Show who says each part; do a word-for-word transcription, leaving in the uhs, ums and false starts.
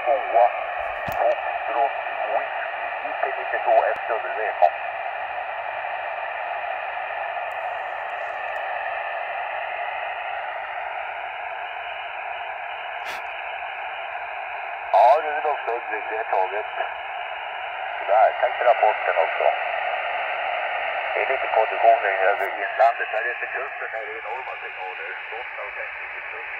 Speaker 1: tvåa, Foxtrot Whisky, I P nittiotvå F W. Ja, Rudolf Ludvig, det är taget. Där, tack för rapporten också. Det är lite konditioner över inlandet. Här är för kusten här i enorma signaler. Gotland och